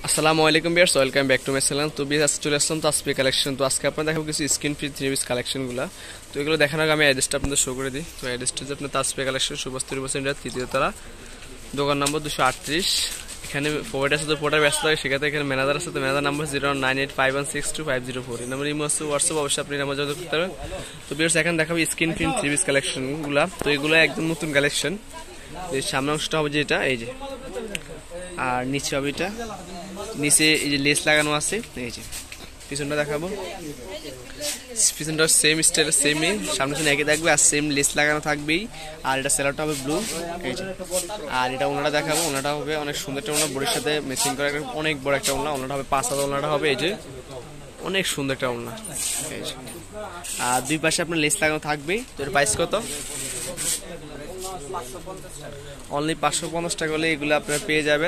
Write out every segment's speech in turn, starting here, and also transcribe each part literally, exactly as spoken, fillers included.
আসসালামু আলাইকুম viewers, welcome back to my channel. তো ভিউয়ার্স চলে আসলাম তাসপিয়া কালেকশন। তো আজকে আপনারা দেখাবো কিছু স্ক্রিন ফ্রি থ্রি পিস কালেকশনগুলো। তো এগুলো দেখানোর আগে আমি অ্যাড্রেসটা আপনাদের শো করে দিই। তো অ্যাড্রেসটা হচ্ছে আপনার তাসপিয়া কালেকশন, সুভাষ তৈরি সেন্টার, তৃতীয় তলা, দোকান নম্বর দুশো আটত্রিশ। এখানে প্রোভাইডার আছে, তো প্রোভাইডার ব্যস্ত থাকে, সেক্ষেত্রে এখানে ম্যানেজার আছে। তো manager number zero nine eight five one six two five zero four. এই নাম্বার ইমো আছে, হোয়াটসঅ্যাপ, অবশ্যই আপনি নাম্বার যোগাযোগ করতে পারবেন। তো ভিউয়ার্স এখন দেখাবো স্ক্রিন প্রিন্ট থ্রি পিস কালেকশনগুলো। তো এগুলো একদম নতুন কালেকশন। এই সামনে অংশটা হবে যেটা, এই যে, আর নিচে হবে এটা, নিচে এই যে লেস লাগানো আছে। এই যে পিছনটা দেখাবো, পিছনটা সেম স্টাইল, সেমই, সামনে সামনে একই থাকবে, আর সেম লেস লাগানো থাকবেই। আর এটা সেলারটা হবে ব্লু। এই যে, আর এটা ওনাটা দেখাবো, ওনাটা হবে অনেক সুন্দর একটা ওনা, বডির সাথে ম্যাচিং করা অনেক বড় একটা ওনা। ওনাটা হবে পাঁচ হাজার, ওনাটা হবে এই যে অনেক সুন্দর একটা ওনা। এই যে, আর দুই পাশে আপনার লেস লাগানো থাকবেই। তো এর প্রাইস কত? অনলি পাঁচশো পঞ্চাশ টাকা হলে এগুলো আপনারা পেয়ে যাবেন।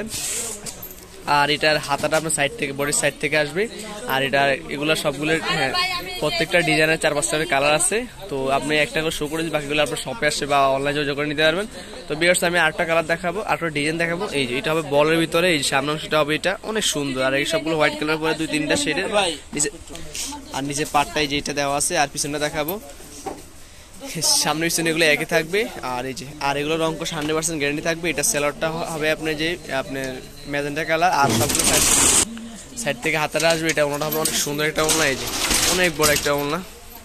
আর এটার হাতাটা আপনার সাইড থেকে, বডির সাইড থেকে আসবে। আর এটা এগুলো সবগুলো, হ্যাঁ, প্রত্যেকটা ডিজাইনের চার পাঁচটা কালার আছে। তো আপনি একটা করে শো করে দিন, বাকিগুলো আপনার শপে আসছে বা অনলাইনে যোগাযোগ করে নিতে পারবেন। তো ভিউয়ার্স আমি আরেকটা কালার দেখাবো, আরেকটা ডিজাইন দেখাবো। এই যে এটা হবে বলের ভিতরে, এই সামনে অংশটা হবে এটা অনেক সুন্দর। আর এই সবগুলো হোয়াইট কালার পরে দুই তিনটা শেডের নিচে, আর নিচে পাটটাই যেটা দেওয়া আছে। আর পিছনটা দেখাবো, সামনে পিছনে এগুলো একই থাকবে। আর এই যে, আর এগুলো রঙ কোশ হান্ড্রেড পার্সেন্ট গ্যারান্টি থাকবে। এটা সেলারটা হবে আপনার যে আপনার ম্যাজেন্টা কালার। আর সবগুলো সাইড থেকে হাতাটা আসবে, এটা ওনাটা হবে অনেক সুন্দর একটা ওনা। এই যে অনেক বড় একটা ওনা,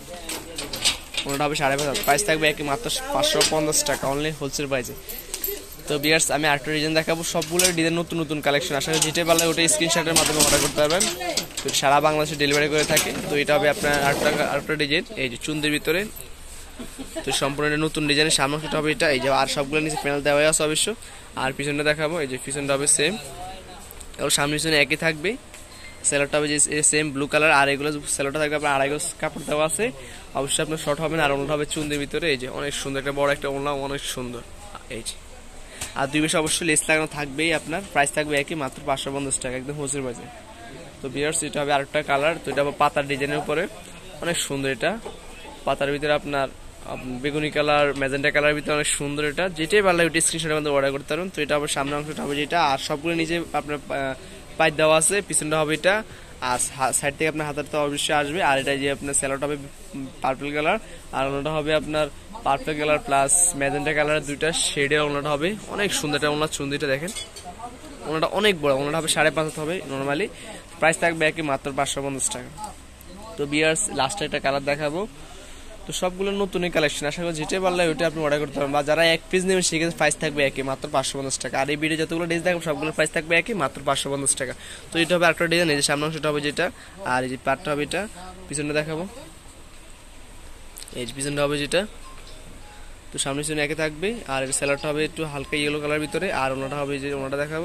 ওনাটা হবে সাড়ে পাঁচ হাজার। প্রাইস থাকবে একই মাত্র পাঁচশো পঞ্চাশ টাকা, অনলি হোলসেল প্রাইসে। তো ভিউয়ার্স আমি আরেকটা ডিজাইন দেখাবো, সবগুলো ডিজাইন নতুন নতুন কালেকশন। আসলে যেটা পারলে ওটা স্ক্রিনশটের মাধ্যমে অর্ডার করতে পারবেন। তো সারা বাংলাদেশে ডেলিভারি করে থাকে। তো এটা হবে আপনার আরেকটা আরেকটা ডিজাইন, এই যে চুন্দির ভিতরে। তো সম্পূর্ণ নতুন ডিজাইনের সামনে হবে এটা। এই যে, আর সবগুলো নিচে প্যানেল দেওয়া আছে অবশ্য। আর পিছনটা দেখাবো, এই যে পিছনটা হবে সেম, এগুলো সামনে পিছনে একই থাকবে। সেলারটা হবে যে সেম ব্লু কালার। আর এগুলো সেলারটা থাকবে আপনার আড়াই গজ কাপড় দেওয়া আছে। অবশ্যই আপনার শর্ট হবে না। আর ওনাটা হবে চুন্দির ভিতরে। এই যে অনেক সুন্দর একটা বড় একটা ওনা, অনেক সুন্দর। এই যে, আর দুই পাশে অবশ্যই লেস লাগানো থাকবেই। আপনার প্রাইস থাকবে একই মাত্র পাঁচশো পঞ্চাশ টাকা, একদম হোলসেল প্রাইসে। তো ভিউয়ার্স এটা হবে আরেকটা কালার। তো এটা হবে পাতার ডিজাইনের উপরে, অনেক সুন্দর। এটা পাতার ভিতরে আপনার বেগুনি কালার, ম্যাজেন্টা কালার ভিতরে অনেক সুন্দর। এটা যেটাই ভালো ওইটা স্ক্রিনশটের মধ্যে অর্ডার করতে পারবেন। তো এটা হবে সামনে অংশটা হবে যেটা, আর সবগুলো নিচে আপনার পাইপ দেওয়া আছে। পিছনটা হবে এটা, আর সাইড থেকে আপনার হাতের তো অবশ্যই আসবে। আর এটা যে আপনার স্যালোটা হবে পার্পল কালার, আর ওনাটা হবে আপনার purple colour plus magenta colour, দুইটা শেডের ওনাটা হবে অনেক সুন্দর। এটা ওনার চুন্দিটা দেখেন, ওনাটা অনেক বড়। ওনাটা হবে সাড়ে পাঁচ হাত হবে নর্মালি। প্রাইস থাকবে একই মাত্র পাঁচশো পঞ্চাশ টাকা। তো ভিউয়ার্স লাস্টে একটা কালার দেখাবো। তো সবগুলো নতুন কালেকশন, আশা করি যেটাই পারলে ওইটা আপনি অর্ডার করতে পারবেন। বা যারা এক পিস নেবেন সেক্ষেত্রে প্রাইস থাকবে একই মাত্র পাঁচশো পঞ্চাশ টাকা। আর এই ভিডিও যতগুলো ডিজাইন থাকবে সবগুলো প্রাইস থাকবে একই মাত্র পাঁচশো পঞ্চাশ টাকা। তো এটা হবে একটা ডিজাইন, এই যে সামনে অংশটা হবে যেটা, আর এই যে পাটটা হবে এটা। পিছনটা দেখাবো, এই যে পিছনটা হবে যেটা। তো সামনে পিছনে একই থাকবে। আর এর সেলারটা হবে একটু হালকা ইয়েলো কালার ভিতরে। আর ওনাটা হবে যে, ওনাটা দেখাবো,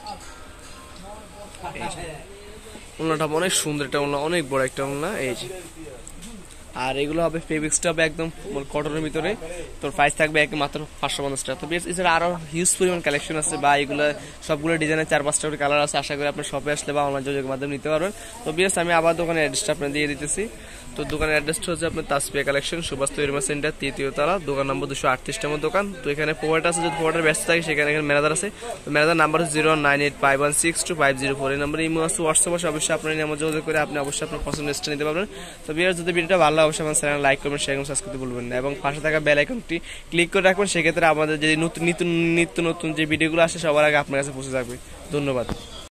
এই যে ওনাটা হবে অনেক সুন্দর একটা ওনা, অনেক বড় একটা ওনা। এই যে, আর এগুলো হবে ফেব্রিক্সটা হবে একদম কটনের ভিতরে। তোর প্রাইস থাকবে এক মাত্র পাঁচশো পঞ্চাশ টাকা। তো এছাড়া আরো হিউজ পরিমাণ কালেকশন আছে, বা এগুলো সবগুলো ডিজাইনের চার পাঁচটা করে কালার আছে। আশা করি আপনার শপে আসলে বা অনলাইন যোগাযোগের মাধ্যমে নিতে পারবেন। তো বিএস আমি আবার দোকানের অ্যাড্রেসটা আপনার দিয়ে দিতেছি। তো দোকানের অ্যাড্রেসটা হচ্ছে আপনার তাসপিয়া কালেকশন, সুভাষ তৈরি সেন্টার, তৃতীয় তলা, দোকান নম্বর দুশো আটত্রিশ নম্বর দোকান। তো এখানে প্রোভাইডার আছে, যদি প্রোভাইডার ব্যস্ত থাকে সেখানে এখানে ম্যানেজার আছে। তো ম্যানেজার নাম্বার হচ্ছে zero nine eight five one six two five zero four. এই নাম্বারে ইমো আছে, হোয়াটসঅ্যাপ আছে, অবশ্যই আপনার নাম্বার যোগাযোগ করে আপনি অবশ্যই আপনার পছন্দের লিস্টটা নিতে পারবেন। তো বিএস যদি ভিডিওটা ভালো লাগে অবশ্যই আমার চ্যানেল লাইক করবেন, শেয়ার করবেন, সাবস্ক্রাইব করতে ভুলবেন না, এবং পাশে থাকা বেল আইকনটি ক্লিক করে রাখবেন। সেক্ষেত্রে আমাদের যে নতুন নিত্য নতুন যে ভিডিওগুলো আসে সবার আগে আপনার কাছে পৌঁছে যাবে। ধন্যবাদ।